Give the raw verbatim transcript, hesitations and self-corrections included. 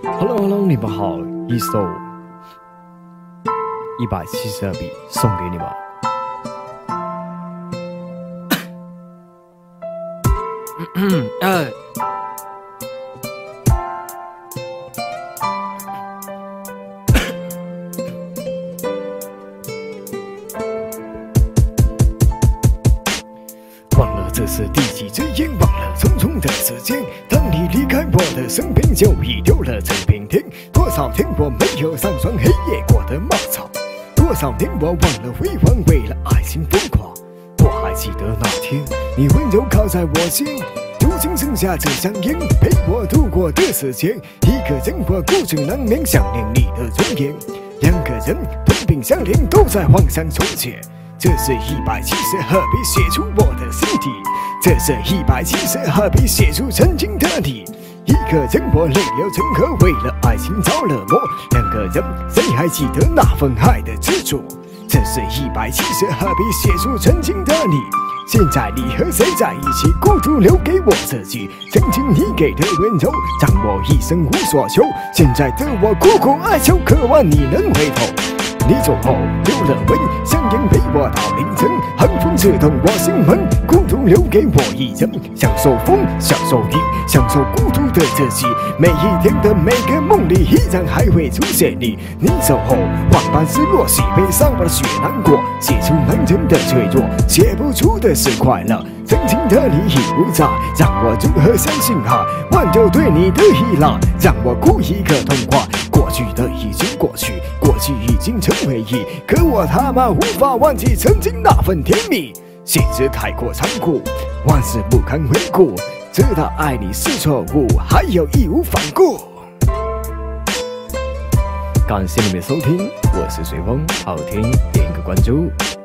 Hello Hello， 你们好，一首一百七十二笔送给你们。嗯呃。忘了这是第几支烟，忘了匆匆的时间。当你离开我的身边，就已丢了这片天。多少天我没有上床，黑夜过得漫长。多少年我忘了辉煌，为了爱情疯狂。我还记得那天，你温柔靠在我肩，如今剩下这香烟，陪我度过的时间。一个人我孤注难眠，想念你的容颜。两个人同病相怜，都在幻想从前。这是一百七十二笔写出我的心底，这是一百七十二笔写出曾经的你。一个人我泪流成河，为了爱情着了魔。两个人谁还记得那份爱的执着？这是一百七十二笔写出曾经的你。现在你和谁在一起？孤独留给我自己。曾经你给的温柔，让我一生无所求。现在的我苦苦哀求，渴望你能回头。你走后留了吻，香烟陪我到凌晨，寒风刺痛我心门，孤独留给我一人，享受风，享受雨，享受孤独的自己。每一天的每个梦里，依然还会出现你。你走后，万般失落，喜悲伤了血难过，写出男人的脆弱，写不出的是快乐。曾经的你已不在，让我如何相信爱？挽救对你的依赖，让我哭一个痛快。过去的已经过去，过去已经成回忆，可我他妈无法忘记曾经那份甜蜜。现实太过残酷，往事不堪回顾，知道爱你是错误，还有义无反顾。感谢你们的收听，我是随风，好听点个关注。